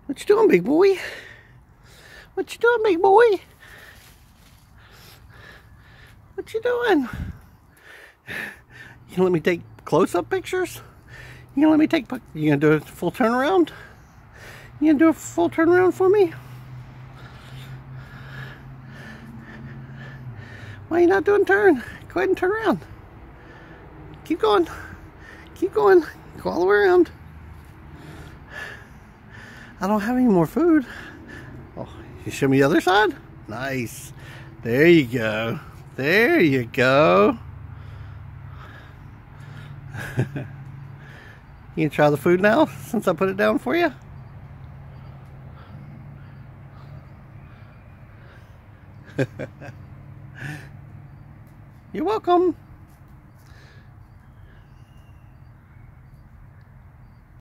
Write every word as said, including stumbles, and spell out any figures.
What you doing, big boy? What you doing, big boy? What you doing? You gonna let me take close-up pictures? You gonna let me take, you gonna do a full turnaround? You gonna do a full turnaround for me? Why are you not doing turn? Go ahead and turn around. Keep going. Keep going. Go all the way around. I don't have any more food. Oh, you show me the other side? Nice. There you go. There you go. You can try the food now since I put it down for you? You're welcome.